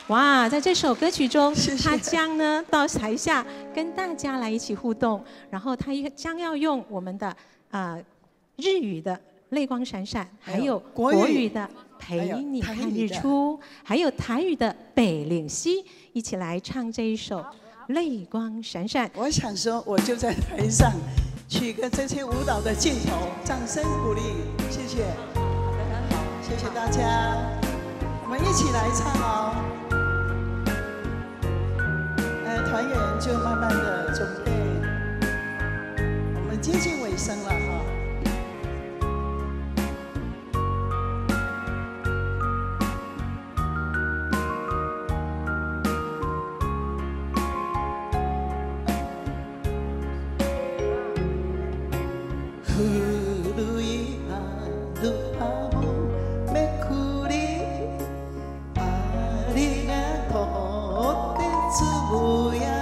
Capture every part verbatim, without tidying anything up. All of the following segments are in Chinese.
哇，在这首歌曲中， 谢谢他将呢到台下跟大家来一起互动，然后他将要用我们的啊、呃、日语的泪光闪闪，还有国语的陪你看日出，还有台语的北岭西，一起来唱这一首泪光闪闪。 我想说，我就在台上取个这些舞蹈的镜头，掌声鼓励，谢谢。好，谢谢大家，我们一起来唱哦。 团员就慢慢的准备，我们接近尾声了哈。古いアルバムめくりありがとうってつぶや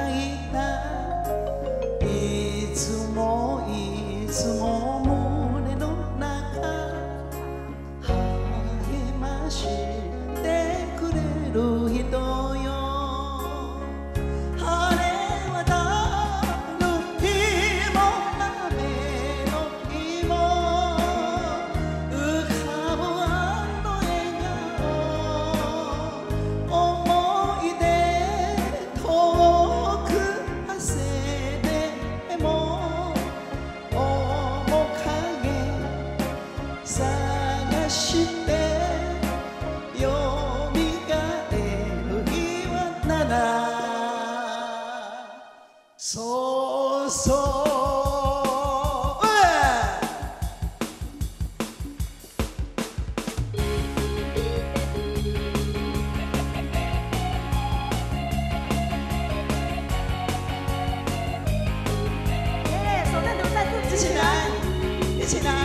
そうそう耶，手在留在肚子， 一起来，一起来。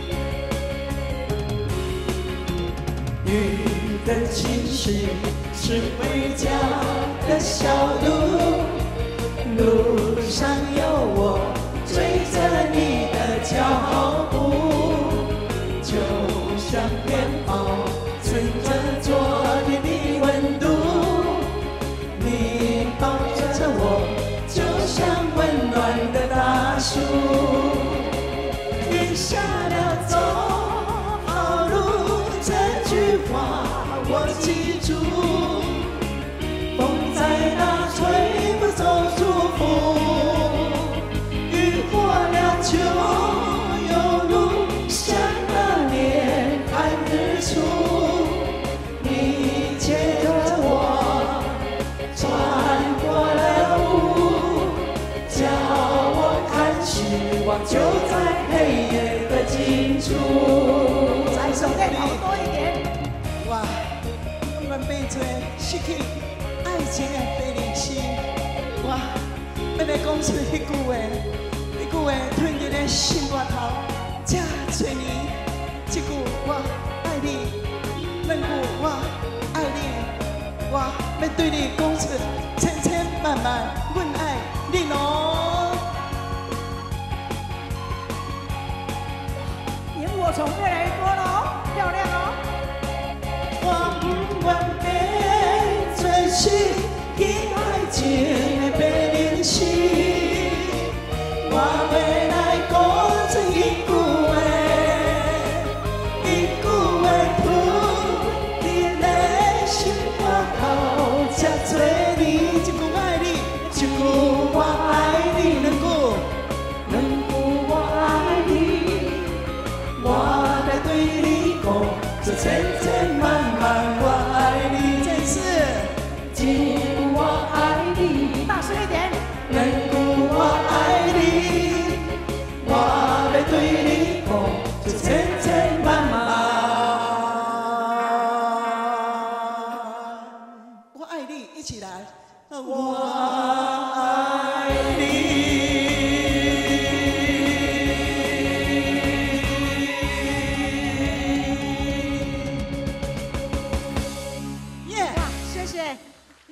雨的情绪是回家的小路。 路上有我追着你的脚步，就像棉袄存着昨天的温度。你抱着我，就像温暖的大树。雨下了走好路，这句话我记住。风再大，吹不走祝福。 就有路向那年看日出，你牵着我穿过了雾，叫我看希望就在黑夜的尽处。 再手再投多一点。 哇，我们被做失去爱情的悲凉心，哇，要来讲出迄句话。 句话吞入咧心肝头，这多年，一句我爱你，两句我爱你，我要对你讲出千千万万阮爱你咯。 萤火虫越来越多了哦，漂亮哦。 我不愿被追寻，去爱情的白灵心。 我要来讲出一句话，一句话吐伫咧心肝头，这多年，一句爱你，一句我爱你，两句，两句我爱你，我来对你讲，这千千。